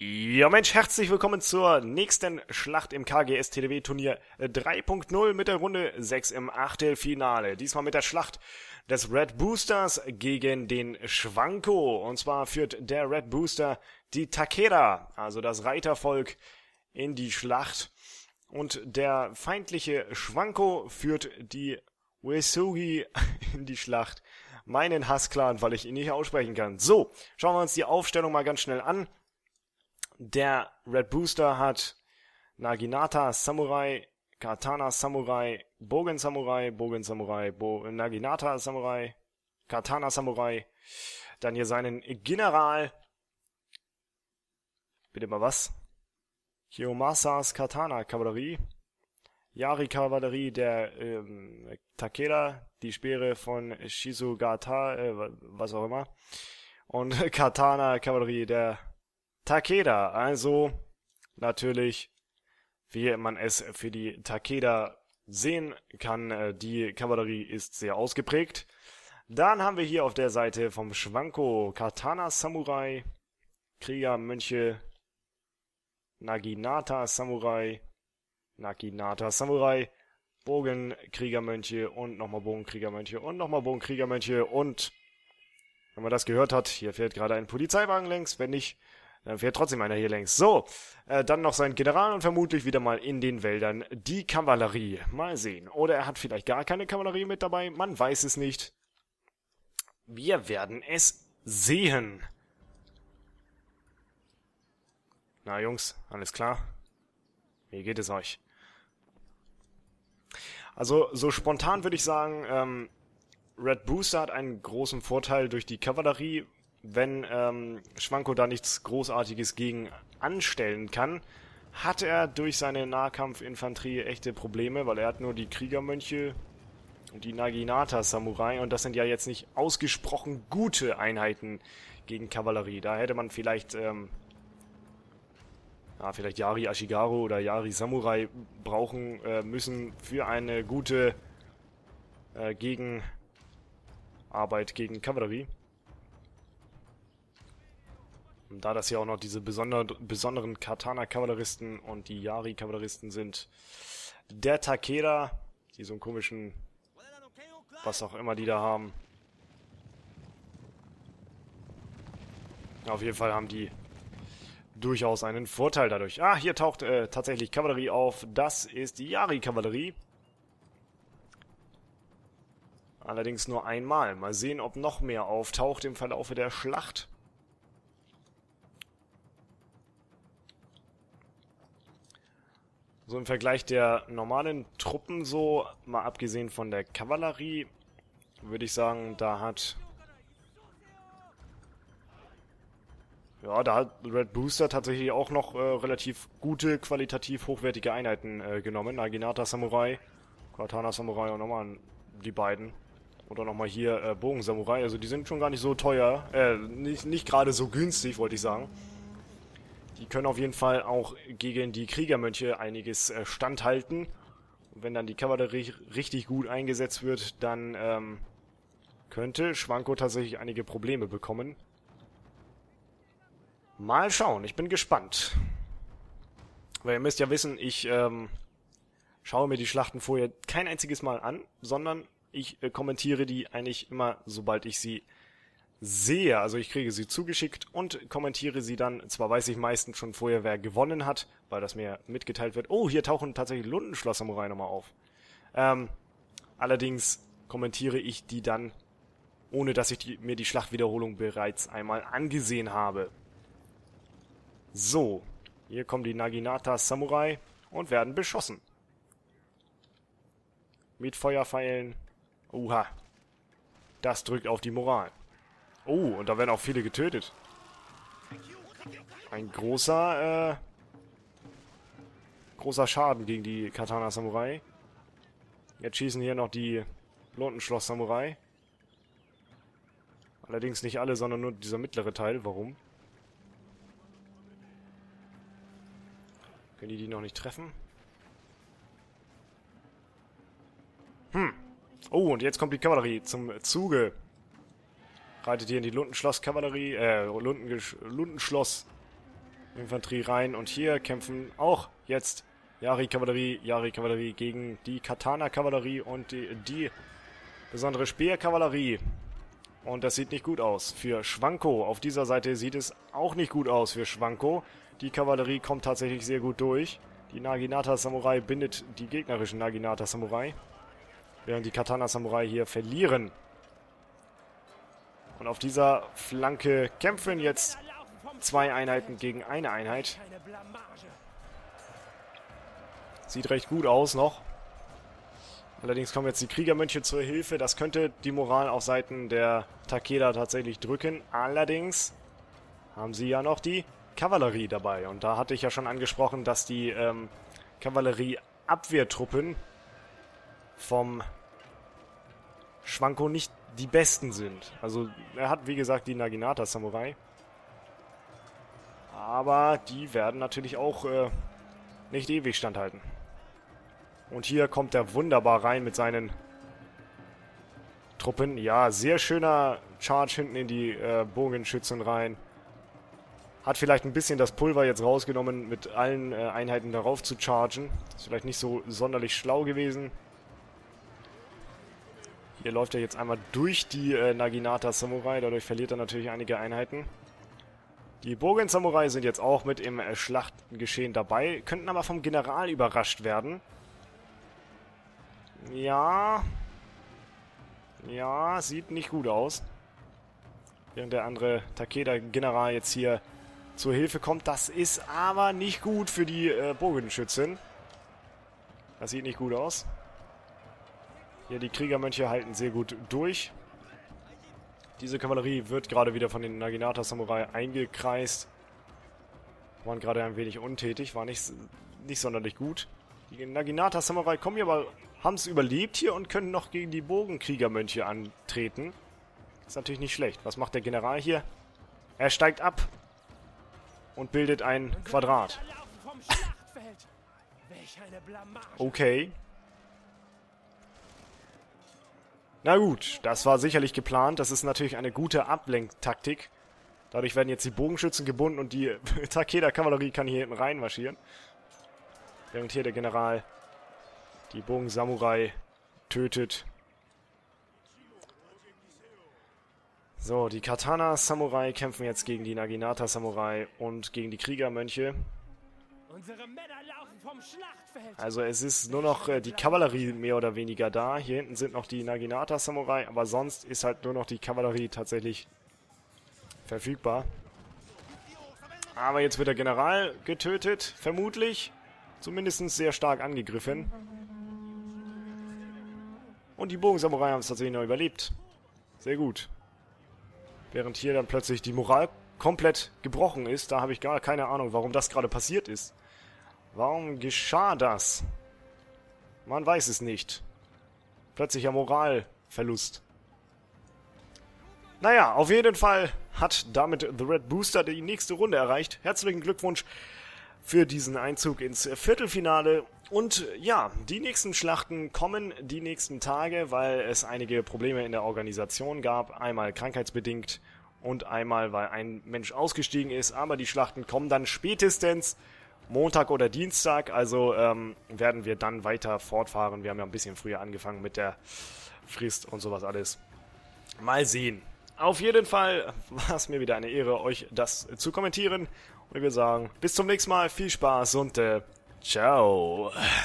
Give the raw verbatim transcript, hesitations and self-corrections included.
Ja Mensch, herzlich willkommen zur nächsten Schlacht im K G S T D W-Turnier drei Punkt null mit der Runde sechs im Achtelfinale. Diesmal mit der Schlacht des Red Boosters gegen den Schwanko. Und zwar führt der Red Booster die Takeda, also das Reitervolk, in die Schlacht. Und der feindliche Schwanko führt die Uesugi in die Schlacht. Meinen Hassclan, weil ich ihn nicht aussprechen kann. So, schauen wir uns die Aufstellung mal ganz schnell an. Der Red Booster hat Naginata Samurai, Katana Samurai, Bogen Samurai, Bogen Samurai, Bo Naginata Samurai, Katana Samurai. Dann hier seinen General. Bitte mal was? Kiyomasas Katana Kavallerie. Yari Kavallerie der ähm, Takeda, die Speere von Shizugata, äh, was auch immer. Und Katana Kavallerie der Takeda, also natürlich, wie man es für die Takeda sehen kann, die Kavallerie ist sehr ausgeprägt. Dann haben wir hier auf der Seite vom Schwanko Katana Samurai, Kriegermönche, Naginata Samurai, Naginata Samurai, Bogenkriegermönche und nochmal Bogenkriegermönche und nochmal Bogenkriegermönche und, wenn man das gehört hat, hier fährt gerade ein Polizeiwagen längs, wenn nicht, dann fährt trotzdem einer hier längs. So, äh, dann noch sein General und vermutlich wieder mal in den Wäldern die Kavallerie. Mal sehen. Oder er hat vielleicht gar keine Kavallerie mit dabei. Man weiß es nicht. Wir werden es sehen. Na Jungs, alles klar? Wie geht es euch? Also so spontan würde ich sagen, ähm, Red Booster hat einen großen Vorteil durch die Kavallerie. Wenn ähm, Schwanko da nichts Großartiges gegen anstellen kann, hat er durch seine Nahkampfinfanterie echte Probleme, weil er hat nur die Kriegermönche und die Naginata Samurai und das sind ja jetzt nicht ausgesprochen gute Einheiten gegen Kavallerie. Da hätte man vielleicht ähm, ja, vielleicht Yari Ashigaru oder Yari Samurai brauchen äh, müssen für eine gute äh, Gegenarbeit gegen Kavallerie. Und da das ja auch noch diese besonder, besonderen Katana-Kavalleristen und die Yari-Kavalleristen sind, der Takeda, die so einen komischen, was auch immer die da haben. Auf jeden Fall haben die durchaus einen Vorteil dadurch. Ah, hier taucht äh, tatsächlich Kavallerie auf. Das ist die Yari-Kavallerie. Allerdings nur einmal. Mal sehen, ob noch mehr auftaucht im Verlaufe der Schlacht. So im Vergleich der normalen Truppen so, mal abgesehen von der Kavallerie, würde ich sagen, da hat... Ja, da hat Red Booster tatsächlich auch noch äh, relativ gute, qualitativ hochwertige Einheiten äh, genommen. Naginata Samurai, Katana Samurai und nochmal die beiden. Oder nochmal hier äh, Bogen Samurai, also die sind schon gar nicht so teuer, äh, nicht, nicht gerade so günstig, wollte ich sagen. Die können auf jeden Fall auch gegen die Kriegermönche einiges äh, standhalten. Und wenn dann die Kavallerie richtig gut eingesetzt wird, dann ähm, könnte Schwanko tatsächlich einige Probleme bekommen. Mal schauen, ich bin gespannt. Weil ihr müsst ja wissen, ich ähm, schaue mir die Schlachten vorher kein einziges Mal an, sondern ich äh, kommentiere die eigentlich immer, sobald ich sie sehe, also ich kriege sie zugeschickt und kommentiere sie dann. Zwar weiß ich meistens schon vorher, wer gewonnen hat, weil das mir mitgeteilt wird. Oh, hier tauchen tatsächlich Lundenschloss-Samurai nochmal auf. Ähm, allerdings kommentiere ich die dann, ohne dass ich die, mir die Schlachtwiederholung bereits einmal angesehen habe. So, hier kommen die Naginata Samurai und werden beschossen. Mit Feuerpfeilen. Uha, das drückt auf die Moral. Oh, und da werden auch viele getötet. Ein großer, äh, großer Schaden gegen die Katana Samurai. Jetzt schießen hier noch die Lundenschloss Samurai. Allerdings nicht alle, sondern nur dieser mittlere Teil. Warum? Können die die noch nicht treffen? Hm. Oh, und jetzt kommt die Kavallerie zum Zuge. Reitet hier in die Lundenschloss-Kavallerie, äh, Lundengesch Lundenschloss Infanterie rein. Und hier kämpfen auch jetzt Yari-Kavallerie, Yari-Kavallerie gegen die Katana-Kavallerie und die, die besondere Speerkavallerie. Und das sieht nicht gut aus für Schwanko. Auf dieser Seite sieht es auch nicht gut aus für Schwanko. Die Kavallerie kommt tatsächlich sehr gut durch. Die Naginata-Samurai bindet die gegnerischen Naginata-Samurai. Während die Katana-Samurai hier verlieren. Und auf dieser Flanke kämpfen jetzt zwei Einheiten gegen eine Einheit. Sieht recht gut aus noch. Allerdings kommen jetzt die Kriegermönche zur Hilfe. Das könnte die Moral auf Seiten der Takeda tatsächlich drücken. Allerdings haben sie ja noch die Kavallerie dabei. Und da hatte ich ja schon angesprochen, dass die ähm, Kavallerie-Abwehrtruppen vom Schwanko nicht die besten sind. Also er hat, wie gesagt, die Naginata-Samurai. Aber die werden natürlich auch äh, nicht ewig standhalten. Und hier kommt er wunderbar rein mit seinen Truppen. Ja, sehr schöner Charge hinten in die äh, Bogenschützen rein. Hat vielleicht ein bisschen das Pulver jetzt rausgenommen, mit allen äh, Einheiten darauf zu chargen. Ist vielleicht nicht so sonderlich schlau gewesen. Hier läuft er jetzt einmal durch die äh, Naginata Samurai. Dadurch verliert er natürlich einige Einheiten. Die Bogen Samurai sind jetzt auch mit im äh, Schlachtgeschehen dabei. Könnten aber vom General überrascht werden. Ja. Ja, sieht nicht gut aus. Während der andere Takeda-General jetzt hier zur Hilfe kommt. Das ist aber nicht gut für die äh, Bogenschützen. Das sieht nicht gut aus. Hier die Kriegermönche halten sehr gut durch. Diese Kavallerie wird gerade wieder von den Naginata Samurai eingekreist. Waren gerade ein wenig untätig, war nicht, nicht sonderlich gut. Die Naginata Samurai kommen hier aber, haben es überlebt hier und können noch gegen die Bogenkriegermönche antreten. Ist natürlich nicht schlecht. Was macht der General hier? Er steigt ab und bildet ein Quadrat. Okay. Na gut, das war sicherlich geplant. Das ist natürlich eine gute Ablenktaktik. Dadurch werden jetzt die Bogenschützen gebunden und die Takeda-Kavallerie kann hier hinten reinmarschieren. Während hier der General die Bogensamurai tötet. So, die Katana-Samurai kämpfen jetzt gegen die Naginata-Samurai und gegen die Kriegermönche. Unsere Männer laufen vom Schlachtfeld. Also es ist nur noch äh, die Kavallerie mehr oder weniger da. Hier hinten sind noch die Naginata-Samurai, aber sonst ist halt nur noch die Kavallerie tatsächlich verfügbar. Aber jetzt wird der General getötet, vermutlich. Zumindest sehr stark angegriffen. Und die Bogensamurai haben es tatsächlich noch überlebt. Sehr gut. Während hier dann plötzlich die Moral komplett gebrochen ist. Da habe ich gar keine Ahnung, warum das gerade passiert ist. Warum geschah das? Man weiß es nicht. Plötzlicher Moralverlust. Naja, auf jeden Fall hat damit The Red Booster die nächste Runde erreicht. Herzlichen Glückwunsch für diesen Einzug ins Viertelfinale. Und ja, die nächsten Schlachten kommen die nächsten Tage, weil es einige Probleme in der Organisation gab. Einmal krankheitsbedingt und einmal, weil ein Mensch ausgestiegen ist. Aber die Schlachten kommen dann spätestens Montag oder Dienstag. Also ähm, werden wir dann weiter fortfahren. Wir haben ja ein bisschen früher angefangen mit der Frist und sowas alles. Mal sehen. Auf jeden Fall war es mir wieder eine Ehre, euch das zu kommentieren. Und ich würde sagen, bis zum nächsten Mal. Viel Spaß und äh, ciao.